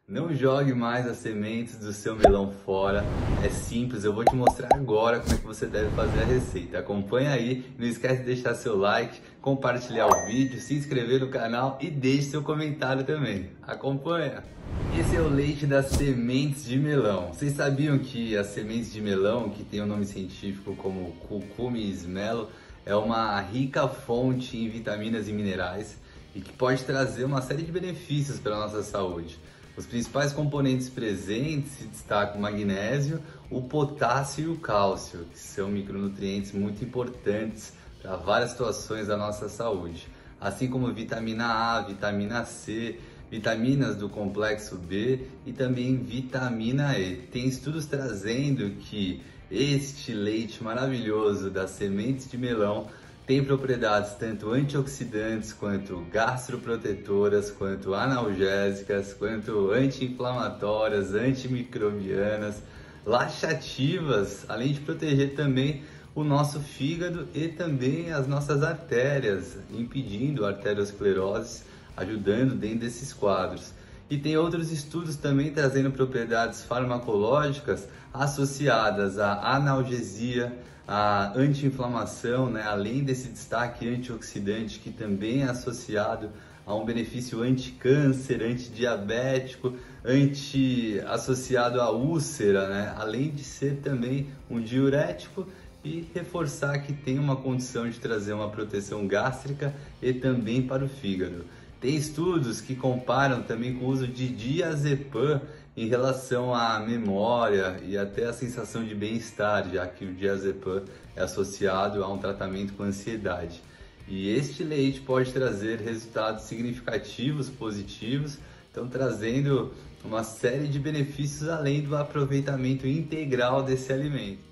Não jogue mais as sementes do seu melão fora, é simples, eu vou te mostrar agora como é que você deve fazer a receita. Acompanha aí, não esquece de deixar seu like, compartilhar o vídeo, se inscrever no canal e deixe seu comentário também. Acompanha! Esse é o leite das sementes de melão. Vocês sabiam que as sementes de melão, que tem o nome científico como Cucumis melo, é uma rica fonte em vitaminas e minerais e que pode trazer uma série de benefícios para a nossa saúde. Os principais componentes presentes se destacam o magnésio, o potássio e o cálcio, que são micronutrientes muito importantes para várias situações da nossa saúde, assim como vitamina A, vitamina C, vitaminas do complexo B e também vitamina E. Tem estudos trazendo que este leite maravilhoso das sementes de melão tem propriedades tanto antioxidantes, quanto gastroprotetoras, quanto analgésicas, quanto anti-inflamatórias, antimicrobianas, laxativas, além de proteger também o nosso fígado e também as nossas artérias, impedindo a arteriosclerose, ajudando dentro desses quadros. E tem outros estudos também trazendo propriedades farmacológicas associadas à analgesia, à anti-inflamação, né? Além desse destaque antioxidante que também é associado a um benefício anti-câncer, antidiabético, associado à úlcera, né? Além de ser também um diurético e reforçar que tem uma condição de trazer uma proteção gástrica e também para o fígado. Tem estudos que comparam também com o uso de diazepam em relação à memória e até a sensação de bem-estar, já que o diazepam é associado a um tratamento com ansiedade. E este leite pode trazer resultados significativos, positivos, então trazendo uma série de benefícios além do aproveitamento integral desse alimento.